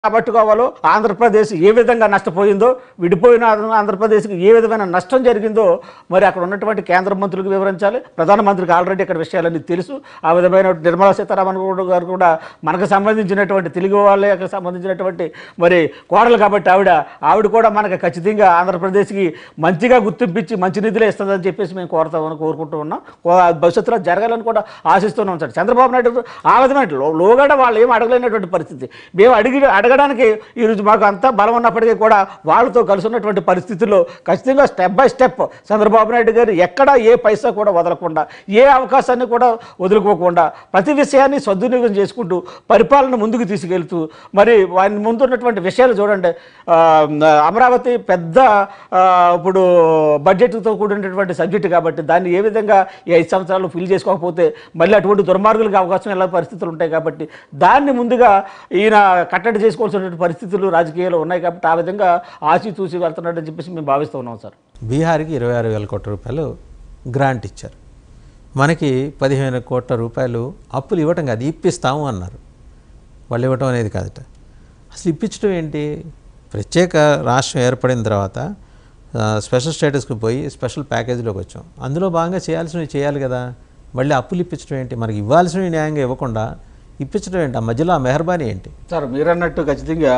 రాబట్టుకోవాలో ఆంధ్రప్రదేశ్ ఏ విధంగా నష్టపోయిందో విడిపోయిన ఆంధ్రప్రదేశ్కి ఏ విధమైన నష్టం జరిగిందో మరి అక్కడ ఉన్నటువంటి కేంద్ర మంత్రులకు వివరించాలి. ప్రధానమంత్రికి ఆల్రెడీ ఇక్కడ విషయాలన్నీ తెలుసు. ఆ విధమైన నిర్మలా సీతారామన్ గారు కూడా మనకు సంబంధించినటువంటి తెలుగు వాళ్ళకి సంబంధించినటువంటి మరి కోడలు కాబట్టి ఆవిడ కూడా మనకు ఖచ్చితంగా ఆంధ్రప్రదేశ్కి మంచిగా గుర్తింపించి మంచి నిధులే ఇస్తుందని చెప్పేసి మేము కోరుకుంటూ ఉన్నాం. భవిష్యత్తులో జరగాలని కూడా ఆశిస్తూనే ఉంటాడు. చంద్రబాబు నాయుడు ఆ విధమైన లోగడ వాళ్ళు ఏం అడగలేనటువంటి పరిస్థితి. మేము అడగడానికి ఈరోజు మాకు అంతా బలం ఉన్నప్పటికీ కూడా వాళ్ళతో కలిసి ఉన్నటువంటి పరిస్థితుల్లో ఖచ్చితంగా step by step Chandrababu Naidu garu ఎక్కడ ఏ పైసా కూడా వదలకుండా ఏ అవకాశాన్ని కూడా వదులుకోకుండా ప్రతి విషయాన్ని సద్వినియోగం చేసుకుంటూ పరిపాలన ముందుకు తీసుకెళ్తూ మరి వారి ముందు ఉన్నటువంటి విషయాలు చూడండి. అమరావతి పెద్ద ఇప్పుడు బడ్జెట్తో కూడినటువంటి సబ్జెక్టు కాబట్టి దాన్ని ఏ విధంగా ఈ 5 సంవత్సరాలు ఫిల్ చేసుకోకపోతే మళ్ళీ అటువంటి దుర్మార్గులకు అవకాశం ఎలా పరిస్థితులు ఉంటాయి కాబట్టి దాన్ని ముందుగా ఈయన కట్టడి చేసుకోవాల్సినటువంటి పరిస్థితులు రాజకీయాలు ఉన్నాయి కాబట్టి ఆ విధంగా ఆచితూచి వెళ్తున్నాడని చెప్పేసి మేము భావిస్తూ ఉన్నాం సార్. బీహార్కి 26,000 కోట్ల రూపాయలు గ్రాంట్ ఇచ్చారు. మనకి 15 కోట్ల రూపాయలు అప్పులు ఇవ్వటం కాదు, ఇప్పిస్తాము అన్నారు. వాళ్ళు ఇవ్వటం అనేది కాదట. అసలు ఇప్పించడం ఏంటి? ప్రత్యేక రాష్ట్రం ఏర్పడిన తర్వాత స్పెషల్ స్టేటస్కి పోయి స్పెషల్ ప్యాకేజీలోకి వచ్చాం. అందులో భాగంగా చేయాల్సినవి చేయాలి కదా. మళ్ళీ అప్పులు ఇప్పించడం ఏంటి? మనకి ఇవ్వాల్సినవి న్యాయంగా ఇవ్వకుండా ఇప్పించడం ఏంటి? ఆ మధ్యలో ఆ మెహర్బానీ ఏంటి? సార్ మీరన్నట్టు ఖచ్చితంగా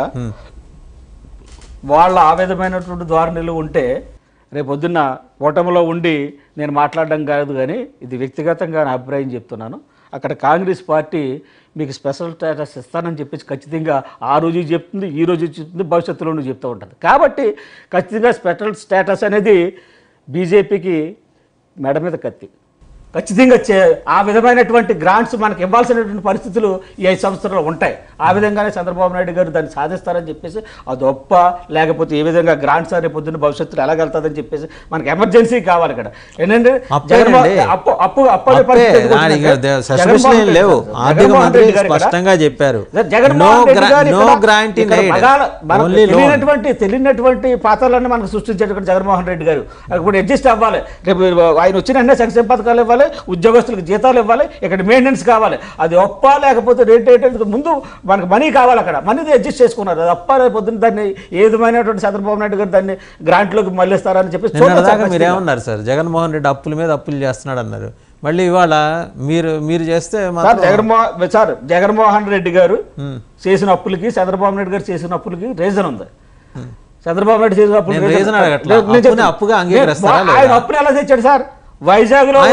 వాళ్ళ ఆ విధమైనటువంటి ధోరణిలు ఉంటే రేపొద్దున్న కూటమిలో ఉండి నేను మాట్లాడడం కాదు, కానీ ఇది వ్యక్తిగతంగా నా అభిప్రాయం చెప్తున్నాను. అక్కడ కాంగ్రెస్ పార్టీ మీకు స్పెషల్ స్టేటస్ ఇస్తానని చెప్పేసి ఖచ్చితంగా ఆ రోజు చెప్తుంది, ఈ రోజు చెప్తుంది, భవిష్యత్తులోనూ చెప్తూ ఉంటుంది. కాబట్టి ఖచ్చితంగా స్పెషల్ స్టేటస్ అనేది బీజేపీకి మెడ మీద కత్తి. ఖచ్చితంగా ఆ విధమైనటువంటి గ్రాంట్స్ మనకు ఇవ్వాల్సినటువంటి పరిస్థితులు ఈ 5 సంవత్సరాలు ఉంటాయి. ఆ విధంగానే చంద్రబాబు నాయుడు గారు దాన్ని సాధిస్తారని చెప్పేసి అది ఒప్ప లేకపోతే ఏ విధంగా గ్రాంట్స్ అనే పొద్దున్న భవిష్యత్తులో ఎలాగెళ్తుందని చెప్పేసి మనకి ఎమర్జెన్సీ కావాలి. ఇక్కడ ఏంటంటే తెలియనటువంటి పాత్రలన్నీ మనకు సృష్టించేటువంటి జగన్మోహన్ రెడ్డి గారు ఇప్పుడు అడ్జస్ట్ అవ్వాలి. రేపు ఆయన వచ్చిన సంక్షేమ పథకాలు ఇవ్వాలి, ఉద్యోగస్తులకు జీతాలు ఇవ్వాలి, ఇక్కడ మెయింటెనెన్స్ కావాలి. అది ఒప్ప లేకపోతే రేట్ ముందు మనకు మనీ కావాలి. అక్కడ మనీది అడ్జస్ట్ చేసుకున్నారు. అది ఒప్ప పొద్దున్న దాన్ని ఏ విధమైనటువంటి చంద్రబాబు నాయుడు గారు దాన్ని గ్రాంట్లోకి మళ్ళిస్తారని చెప్పి మీరేమన్నారు సార్? జగన్మోహన్ రెడ్డి అప్పుల మీద అప్పులు చేస్తున్నాడు అన్నారు. మళ్ళీ ఇవాళ మీరు చేస్తే జగన్మోహన్ రెడ్డి గారు చేసిన అప్పులకి చంద్రబాబు నాయుడు గారు చేసిన అప్పులకి రీజన్ ఉంది. చంద్రబాబు నాయుడు చేసిన అప్పుగా అంగీకరిస్తారు. ఆయన అప్పులు ఎలా తెచ్చాడు సార్? వైజాగ్ లో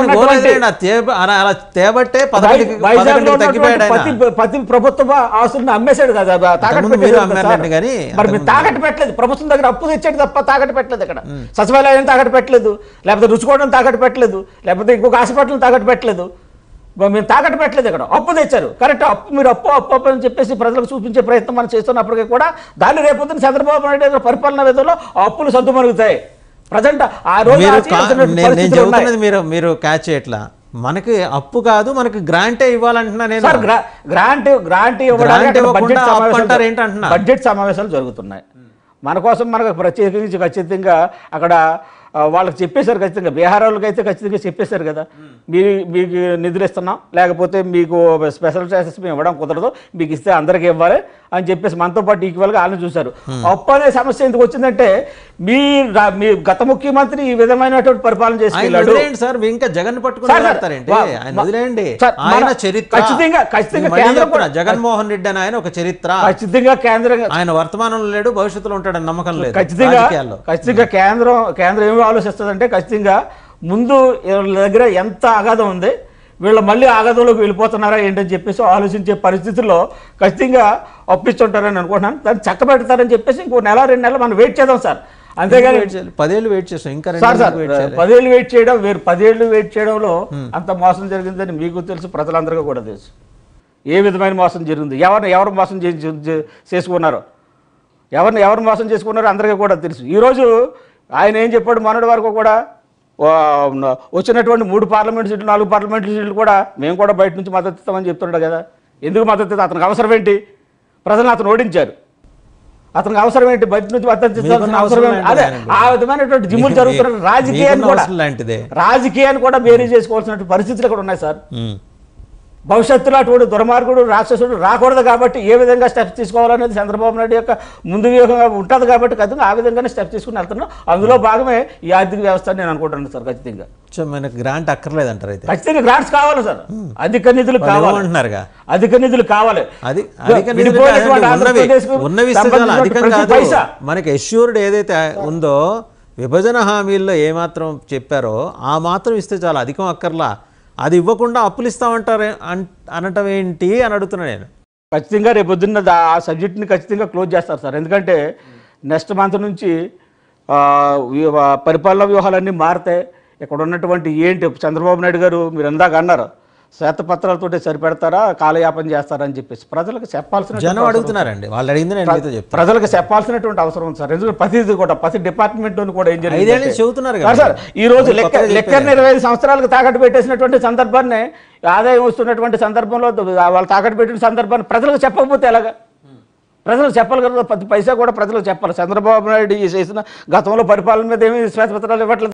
ప్రతి ప్రభుత్వ ఆస్తులను అమ్మేశాడు కదా, తాకట్టు పెట్టలేదు. ప్రభుత్వం దగ్గర అప్పు తెచ్చాడు తప్ప తాకట్టు పెట్టలేదు. ఇక్కడ సచివాలయం తాకట్టు పెట్టలేదు, లేకపోతే రుచుకోవడం తాకట్టు పెట్టలేదు, లేకపోతే ఇంకొక హాస్పిటల్ తాకట్టు పెట్టలేదు. మేము తాకట్టు పెట్టలేదు. ఇక్కడ అప్పు తెచ్చారు. కరెక్ట్. మీరు అప్పు అని చెప్పేసి ప్రజలకు చూపించే ప్రయత్నం మనం చేస్తున్నప్పటికీ కూడా దాన్ని రేపొద్దున చంద్రబాబు నాయుడు పరిపాలన విధంలో అప్పులు సర్దుమరుగుతాయి. ప్రజెంట్ ఆ రోజు మీరు క్యాచ్ చేయట్లా. మనకి అప్పు కాదు, మనకి గ్రాంటే ఇవ్వాలంటున్నా నేను. గ్రాంట్ ఇవ్వడానికి బడ్జెట్ సమావేశాలు జరుగుతున్నాయి. మన కోసం మనకు ప్రత్యేకించి ఖచ్చితంగా అక్కడ వాళ్ళకి చెప్పేశారు. ఖచ్చితంగా బీహార్ వాళ్ళకి అయితే ఖచ్చితంగా చెప్పేశారు కదా, మీకు నిధులు ఇస్తున్నాం, లేకపోతే మీకు స్పెషల్ స్టేటస్ మేము ఇవ్వడం కుదరదు, మీకు ఇస్తే అందరికీ ఇవ్వాలి అని చెప్పేసి మనతో పాటు ఈక్వల్గా వాళ్ళని చూశారు. అప్పు అనే సమస్య ఎందుకు వచ్చిందంటే మీ గత ముఖ్యమంత్రి ఈ విధమైనటువంటి పరిపాలన చేసుకెళ్ళాడు సార్. ఇంకా జగన్ జగన్మోహన్ రెడ్డి అని ఆయన ఒక చరిత్ర. ఖచ్చితంగా కేంద్రం ఆయన వర్తమానంలో లేడు, భవిష్యత్తులో ఉంటాడని నమ్మకం లేదు. ఖచ్చితంగా కేంద్రం ఏమి ఆలోచిస్తుందంటే ఖచ్చితంగా ముందు వీళ్ళ దగ్గర ఎంత అగాధం ఉంది, వీళ్ళు మళ్ళీ ఆగదంలోకి వెళ్ళిపోతున్నారా ఏంటని చెప్పేసి ఆలోచించే పరిస్థితుల్లో ఖచ్చితంగా అప్పిస్తుంటారని అనుకుంటున్నాను. దాన్ని చక్కబెడతారని చెప్పేసి ఇంకో 1-2 నెలలు మనం వెయిట్ చేద్దాం సార్. అంతేగాని 10 ఏళ్ళు వెయిట్ చేస్తాం. ఇంకా 10 ఏళ్ళు వెయిట్ చేయడం వేరు. 10 ఏళ్ళు వెయిట్ చేయడంలో అంత మోసం జరిగిందని మీకు తెలుసు, ప్రజలందరికీ కూడా తెలుసు ఏ విధమైన మోసం జరిగింది, ఎవరు మోసం చేసుకున్నారో, ఎవరు మోసం చేసుకున్నారో అందరికీ కూడా తెలుసు. ఈరోజు ఆయన ఏం చెప్పాడు? మొన్నటి వరకు కూడా వచ్చినటువంటి 3 పార్లమెంట్ సీట్లు 4 పార్లమెంట్ సీట్లు కూడా మేము కూడా బయట నుంచి మద్దతు ఇస్తామని చెప్తున్నాడు కదా. ఎందుకు మద్దతు ఇస్తాం? అతనికి అవసరం ఏంటి? ప్రజలను అతను ఓడించారు. అతనికి అవసరం ఏంటి? బయట నుంచి మద్దతు ఇస్తాల్సిన అవసరం ఏంటి? అదే ఆ విధమైనటువంటి జిమ్ములు జరుగుతున్న రాజకీయాన్ని కూడా బేరీ చేసుకోవాల్సిన పరిస్థితులు కూడా ఉన్నాయి సార్. భవిష్యత్తులో అటువంటి దుర్మార్గుడు రాక్షసుడు రాకూడదు కాబట్టి ఏ విధంగా స్టెప్స్ తీసుకోవాలనేది చంద్రబాబు నాయుడు యొక్క ముందు వ్యూహంగా ఉంటుంది కాబట్టి ఖచ్చితంగా ఆ విధంగానే స్టెప్స్ తీసుకుని వెళ్తున్నాం. అందులో భాగమే ఈ ఆర్థిక వ్యవస్థ అని నేను అనుకుంటున్నాను సార్. ఖచ్చితంగా సో మనకు గ్రాంట్ అక్కర్లేదంటారు అయితే? ఖచ్చితంగా గ్రాంట్స్ కావాలి సార్, అధిక నిధులు కావాలి అంటున్నారుగా. అధిక నిధులు కావాలి. అది అధిక నిధులు విడిపోయినటువంటి కాదండి, ఆంధ్రప్రదేశ్కు ఉన్నవి ఇస్తే చాలా అధికం ప్రతి కాదు. పైసా మనకి అష్యూర్డ్ ఏదైతే ఉందో విభజన హామీల్లో ఏమాత్రం చెప్పారో ఆ మాత్రం ఇస్తే చాలా అధికం అక్కర్లా. అది ఇవ్వకుండా అప్పులు ఇస్తామంటారు అనటం ఏంటి అని అడుగుతున్నా నేను. ఖచ్చితంగా రేపు పొద్దున్న ఆ సబ్జెక్ట్ని ఖచ్చితంగా క్లోజ్ చేస్తారు సార్. ఎందుకంటే నెక్స్ట్ మంత్ నుంచి పరిపాలనా వ్యూహాలన్నీ మారుతాయి. ఇక్కడ ఉన్నటువంటి ఏంటి చంద్రబాబు నాయుడు గారు మీరు ఇందాక అన్నారు శ్వేతపత్రాలతో సరిపెడతారా కాలయాపన చేస్తారని చెప్పేసి ప్రజలకు చెప్పాల్సిన జనం అడుగుతున్నారండి. వాళ్ళు అడిగింది నేను మీతో చెప్తాను. ప్రజలకు చెప్పాల్సినటువంటి అవసరం ఉంది సార్. ఎందుకంటే ప్రతి డిపార్ట్మెంట్ కూడా ఏం జరిగింది చెబుతున్నారు సార్. ఈ రోజు లెక్కర్ 25 సంవత్సరాలకు తాకట్టు పెట్టేసినటువంటి సందర్భాన్ని, ఆదాయం వస్తున్నటువంటి సందర్భంలో వాళ్ళు తాకట్టు పెట్టిన సందర్భాన్ని ప్రజలకు చెప్పకపోతే ఎలాగా? ప్రజలకు చెప్పాలి కదా, 10 పైసా కూడా ప్రజలకు చెప్పాలి. చంద్రబాబు నాయుడు చేసిన గతంలో పరిపాలన మీద ఏమి శ్వేతపత్రాలు ఇవ్వట్లేదు.